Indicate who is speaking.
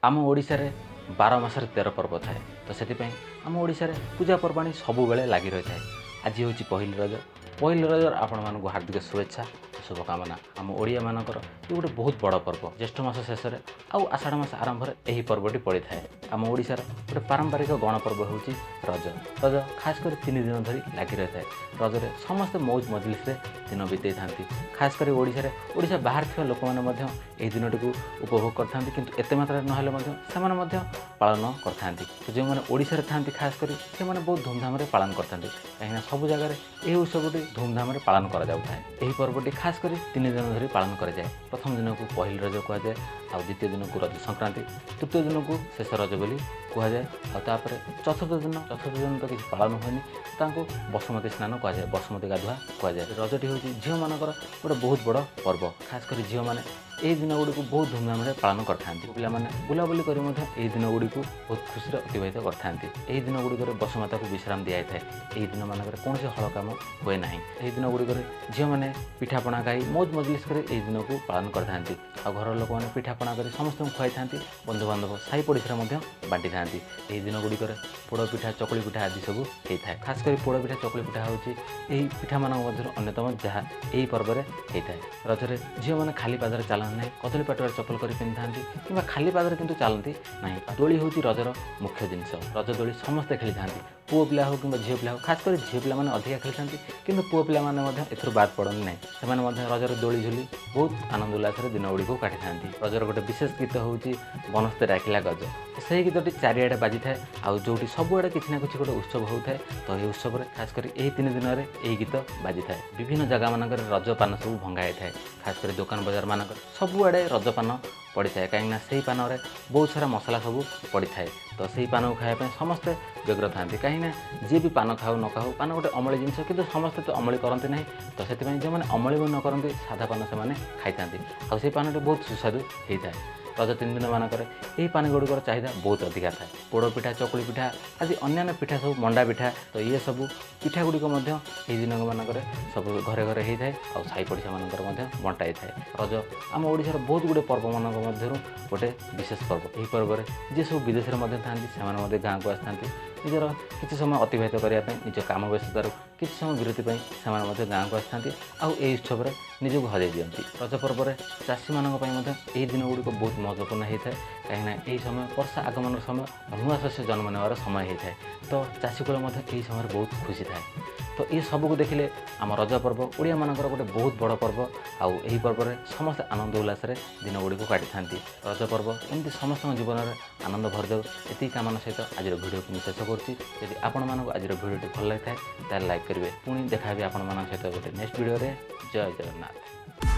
Speaker 1: आम ओडिशा रे 12 मासर 13 पर्व थाए तो से आम ओडिशा रे पूजा पर्वाणी सबु बेले लगी रही है। आज हूँ पहिल रज आपण मानक हार्दिक शुभेच्छा शुभकामना। आम ओडिया मानकर ये गोटे बहुत बड़ पर्व। ज्येष्ठ मास शेष में आउ आषाढ़ मास आरंभ में यही पर्वटी पड़ी था। आम ओडिशार गोटे पारंपरिक गणपर्व हूँ रज। रज खास कर 3 दिन धरी लगी रही है। रजरे समस्ते मौज मजलिस दिन बीते था। खास कर ओडिशा बाहर थी लोक मैंने दिनटी को उपभोग करते किंतु एत मात्रा ना पालन करते। जो मैंने ओडिशा था खास कर से बहुत धूमधाम पालन करते कहीं सब जगह यह उत्सवटी धूमधाम पालन कर पर्वटी खास कर 3 दिन धरी पालन कराए। प्रथम दिन को पहिल रज कहुए, आ द्वितीय दिन को रज संक्रांति, तृतीय दिन को शेष रज बोली कहुए, आपर चतुर्थ दिन तो किसी पालन हुए बसुमती स्नान कहुए, बसुमती गाधुआ कहुए। रजटी हूँ झील मानकर गोटे बहुत बड़ पर्व। खास कर झील मैंने यही दिन गुड़ी बहुत धूमधाम पालन करते। पिलाने बुलाबुली कर दिन गुड़ी बहुत खुशी अतिबाहित करते। यही दिन गुड़िक बसुमाता को विश्राम दी जाए। यही दिन मानक कौन हल कम हुए ना। यही दिन गुड़िक झील मैंने पिठापणा खाई मौज मजलिस कर यही दिन को पालन करते। आ घर लोक मैंने पिठापणा कर समस्त खुआई था। बंधुबांधव साई पड़ोसा बांटी था। यही दिन गुड़िक पोड़पिठा चकुली पिठा आदि सब होता है। खास कर पोड़पिठा चकुली पिठा हूँ यही पिठा मान अन्यतम जहाँ यही पर्व में होता है। रजरे झील मैंने खाली पादर चलते ना, कदली पाटुआ चपल कर पिंधि था कि खाली पादर किंतु चलती ना। दोली हूँ रजर मुख्य जिनस। रज दोली समस्ते खेली था। पुओ पिला हो कि झील पिला हो, खास कर झील पिला अधिका खेली था कि पुओ पिला ए बाद पड़ती ना। से रजर दोली झुली बहुत आनंद उल्लास दिन गुड़ी को काटि था। रजर गोटे विशेष गीत हूँ बनस्ते डाकिला गज। से गीतटी चारिआडे बाजी थाए। आउ जो सबुआड़े किसी ना किसी गोटे उत्सव होता है तो ये उत्सव में खास कर यही 3 दिन में यही गीत बाजी थाए। विभिन्न जगह मानक रजपान सब भंगा जाए। खास कर दुकान बजार मानक सबुआड़े रजपान पड़ी था कहीं से पान में बहुत सारा मसला सब पड़ी था। तो से पान को खायापी समस्ते व्यग्र था कहीं जी भी पान खाऊ न खाऊ पान गोटे अमली जिनस कि समस्ते तो अमली करते ना। तो से जो मैंने अमली भी न करते साधा पान से खाई था। से पान बहुत सुस्वादु होता है। रज 3 दिन मानक यही पान गुड़िकर चाहिदा बहुत अधिका था। पोड़ पिठा चकुली पिठा आदि अन्य पिठा सब मंडा पिठा तो ये सब पिठा गुड़िक यही दिन मानक सब घरे घरे होता है। आ साई पड़ोसा मानक बंटाई था। रज आम ओडिशार बहुत गुड़े पर्व मानक गोटे विशेष पर्व। यही पर्व में जी सब विदेश में था गाँव को आसता निजर किसी समय अतिबाहित करने निज कम व्यस्ततार किसी समय विरति से गाँव को आसता उत्सव में निजक हजई दिखती। रज पर्व में चाषी मानक यही दिन गुड़िक बहुत महत्वपूर्ण होता है कहीं यही समय वर्षा आगमन समय नुआ शस्य जन्म नेवार समय होता है। तो चाषी कूल यही समय बहुत खुशी थाए। तो ये सबको देखिले आम रज पर्व ओडिया मानकर गोटे बहुत बड़ पर्व। आउ यही पर्व में समस्त आनंद उल्लास दिन गुड़ी को काटि था। रज पर्व एमती समस्त जीवन में आनंद भरदेव ये कामना सहित आज भिडियो को शेष करुँची। आपण मानक आज भिडियोटी भल लगी था लाइक करेंगे। पुणी देखा आपण मान सहित गोटे नेक्स्ट वीडियो। जय जगन्नाथ।